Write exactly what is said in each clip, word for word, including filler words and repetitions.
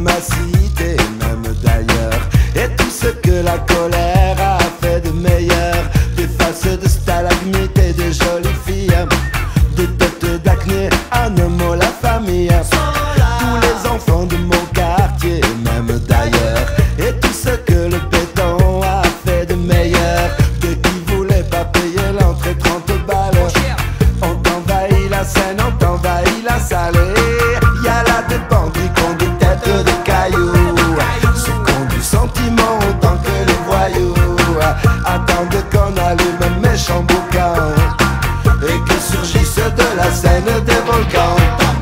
ma cité, même d'ailleurs. Et tout ce que la colère a fait de meilleur. Des faces de stalagmites et de jolies filles, des têtes d'acné, un homme, la famille. Tous les enfants de mon quartier, même d'ailleurs. Et tout ce que le béton a fait de meilleur. Dès qu'ils voulaient pas payer l'entrée trente balles, on t'envahit la scène, on t'envahit la salle. Y a là des bandits qui ont des têtes de cailloux, ceux qui ont du sentiment autant que les voyous. Attendent qu'on allume un méchant boucan et que surgissent de la scène des volcans.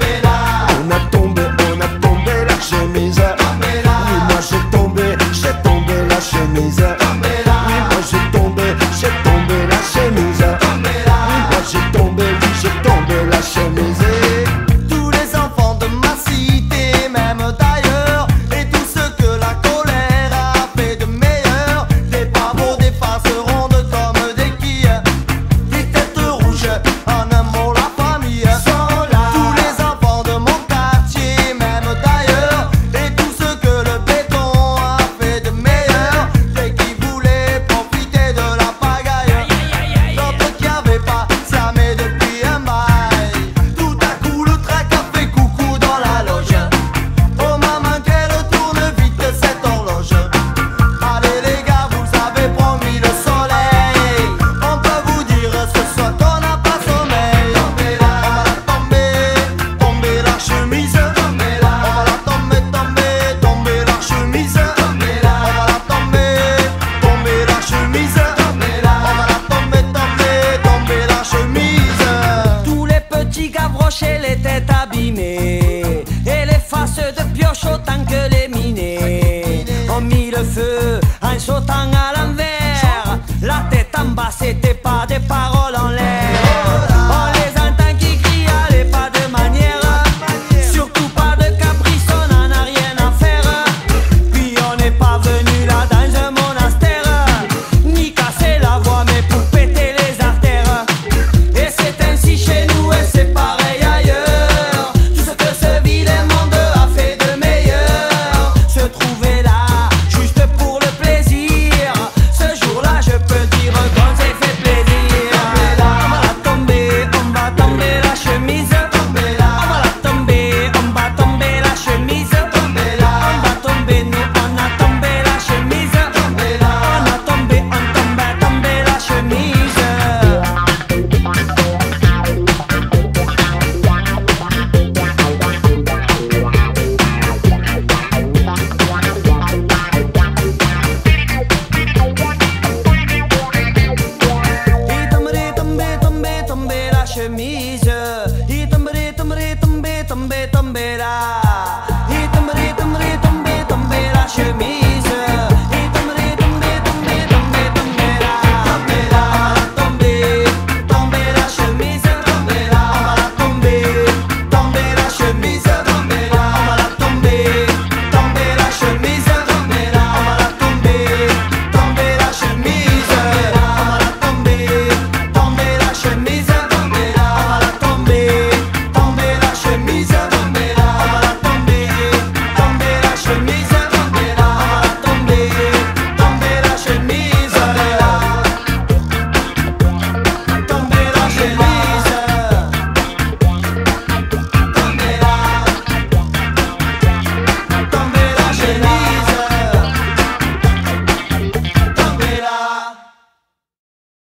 On a tombé, on a tombé la chemise. Oui, moi j'ai tombé, j'ai tombé la chemise. Oui, moi j'ai tombé, j'ai tombé la chemise. Oui, moi j'ai tombé, oui, j'ai tombé la chemise. Tous les enfants de ma cité, même d'ailleurs, et tout ce que la colère a fait de meilleur. Des pavots, des faces rondes comme des quilles, des têtes rouges, en un mot la famille. Tous les enfants de mon quartier, même d'ailleurs, et tout ce que le béton a fait de meilleur. Dès qu'ils voulaient profiter de la pagaille, d'autres qui avaient pas slamé depuis un bail. Tout à coup le trac a fait coucou dans la loge. Oh maman qu'elle tourne vite cette horloge. Allez les gars, vous avez promis le soleil. On peut vous dire ce soir qu'on n'a pas sommeil. On va la tomber, tomber la chemise. On va la tomber, tomber, tomber la chemise. On va la tomber, tomber la chemise. On va la tomber, tomber, tomber la chemise. Tous les petits gavroches et les têtes abîmées, et les faces de pioche autant que les minés, ont mis le feu en sautant à l'envers. La tête en bas, c'était pas des paroles en l'air. On les entend qui crient, allez pas de manière, surtout pas de caprice, on en a rien à faire. Puis on n'est pas venu là dans un monastère, ni casser la voix mais pour péter les artères. Et c'est ainsi chez nous et c'est pareil ailleurs. Tout ce que ce vilain monde a fait de meilleur, se trouver là juste pour le plaisir. Ce jour-là je peux dire qu'on s'est fait plaisir. On va la tomber, on va tomber la chemise. On va la tomber, on va tomber la chemise. On va tomber, nous on a tombé la chemise. On a tombé, on tombe à tomber la chemise. Il tomberait, tomber, tomber, tomber la chemise. Il tomberait, tomberait, tomber, tomber, tomber là.